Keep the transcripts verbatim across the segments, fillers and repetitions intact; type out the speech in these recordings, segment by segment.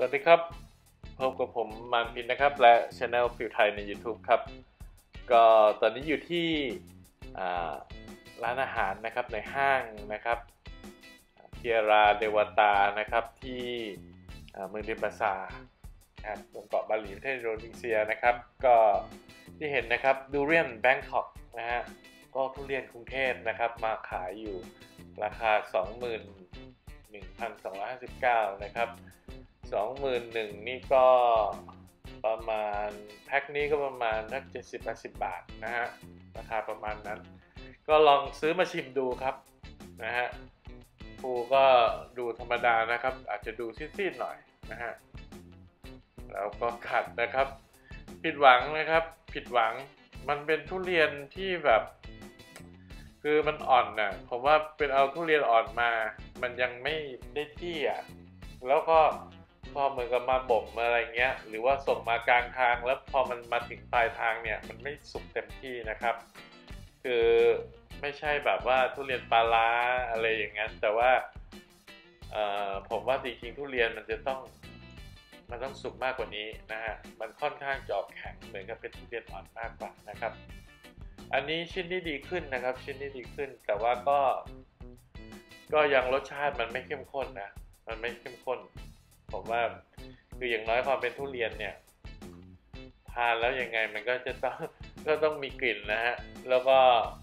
วัสดีครับพบกับผมมานพินนะครับและ Channel ฟิวไทยใน YouTube ครับก็ตอนนี้อยู่ที่ร้านอาหารนะครับในห้างนะครับเทียราเดวตานะครับที่เมืองเดนบาซาครับบนเกาะบาหลีประเทศอินโดนีเซียนะครับก็ที่เห็นนะครับดูเรียนแบงคอกนะฮะก็ทุเรียนกรุงเทพนะครับมาขายอยู่ราคา สองหมื่นหนึ่งพันสองร้อยห้าสิบเก้า นะครับ สองหมื่นหนึ่งพัน นี่ก็ประมาณแพ็คนี้ก็ประมาณสัก เจ็ดสิบถึงแปดสิบ บาทนะฮะราคาประมาณนั้นก็ลองซื้อมาชิมดูครับนะฮะปูก็ดูธรรมดานะครับอาจจะดูซีดๆหน่อยนะฮะแล้วก็ขัดนะครับผิดหวังนะครับผิดหวังมันเป็นทุเรียนที่แบบคือมันอ่อนนะผมว่าเป็นเอาทุเรียนอ่อนมามันยังไม่ได้ที่อ่ะแล้วก็พอเหมือนกับมาบ่มอะไรเงี้ยหรือว่าส่งมากลางทางแล้วพอมันมาถึงปลายทางเนี่ยมันไม่สุกเต็มที่นะครับคือไม่ใช่แบบว่าทุเรียนปลาร้าอะไรอย่างนั้นแต่ว่าผมว่าจริงๆทุเรียนมันจะต้องมันต้องสุกมากกว่านี้นะฮะมันค่อนข้างจะออกแข็งเหมือนกับเป็นทุเรียนอ่อนมากกว่านะครับอันนี้ชิ้นนี้ดีขึ้นนะครับชิ้นนี้ดีขึ้นแต่ว่าก็ก็ยังรสชาติมันไม่เข้มข้นนะมันไม่เข้มข้นผมว่าคืออย่างน้อยความเป็นทุเรียนเนี่ยทานแล้วยังไงมันก็จะต้องก็ต้องมีกลิ่นนะฮะแล้วก็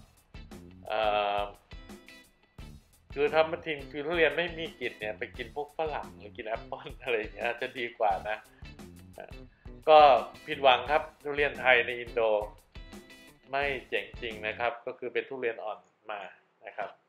คือถ้ามาทิ้งคือทุเรียนไม่มีกลิ่นเนี่ยไปกินพวกฝรั่งหรือกินแอปเปิ้ลอะไรอย่างเงี้ยจะดีกว่านะก็ผิดหวังครับทุเรียนไทยในอินโดไม่เจ๋งจริงนะครับก็คือเป็นทุเรียนอ่อนมานะครับ